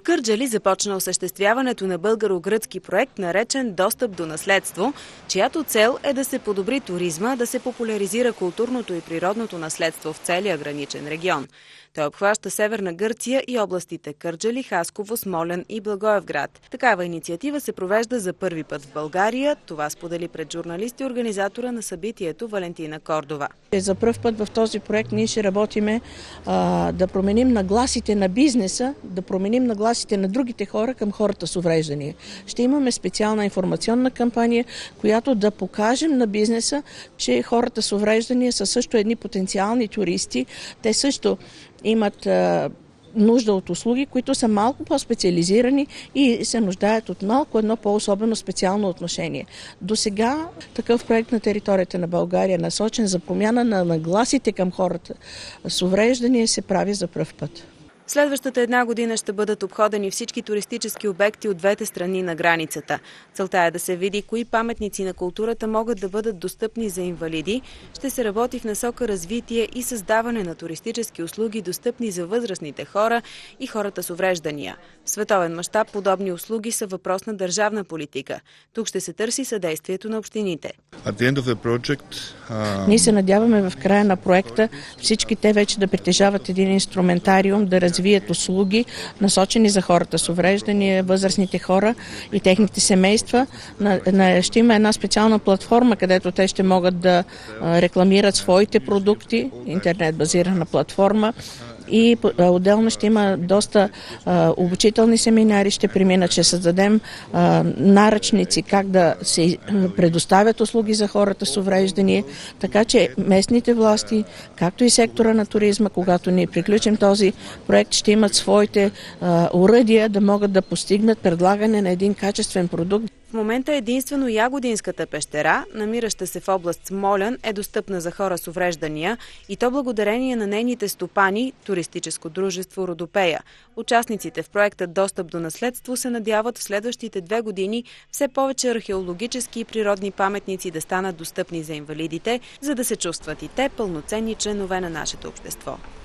В Кърджали започна осъществяването на българо-гръцки проект, наречен «Достъп до наследство», чиято цел е да се подобри туризма, да се популяризира културното и природното наследство в целия граничен регион. Той обхваща Северна Гърция и областите Кърджали, Хасково, Смолян и Благоевград. Такава инициатива се провежда за първи път в България. Това сподели пред журналисти организатора на събитието Валентина Кордова. За първ път в този проект ние ще работиме да променим нагласите на бизнеса, да променим нагласите на другите хора към хората с увреждания. Ще имаме специална информационна кампания, която да покажем на бизнеса, че хората с увреждания са също едни потенциални туристи. Те също имат нужда от услуги, които са малко по-специализирани и се нуждаят от малко едно по-особено специално отношение. До сега такъв проект на територията на България, насочен за промяна на нагласите към хората с увреждания, се прави за пръв път. Следващата една година ще бъдат обходени всички туристически обекти от двете страни на границата. Целта е да се види кои паметници на културата могат да бъдат достъпни за инвалиди. Ще се работи в насока развитие и създаване на туристически услуги, достъпни за възрастните хора и хората с увреждания. В световен мащаб подобни услуги са въпрос на държавна политика. Тук ще се търси съдействието на общините. Ние се надяваме в края на проекта всички те вече да притежават един инструментариум, да развият услуги, насочени за хората с увреждания, възрастните хора и техните семейства. Ще има една специална платформа, където те ще могат да рекламират своите продукти, интернет-базирана платформа. И отделно ще има доста обучителни семинари, ще преминат, ще създадем наръчници как да се предоставят услуги за хората с увреждания, така че местните власти, както и сектора на туризма, когато ни приключим този проект, ще имат своите оръдия да могат да постигнат предлагане на един качествен продукт. В момента единствено Ягодинската пещера, намираща се в област Смолян, е достъпна за хора с увреждания и то благодарение на нейните стопани, туристическо дружество Родопея. Участниците в проекта «Достъп до наследство» се надяват в следващите 2 години все повече археологически и природни паметници да станат достъпни за инвалидите, за да се чувстват и те пълноценни членове на нашето общество.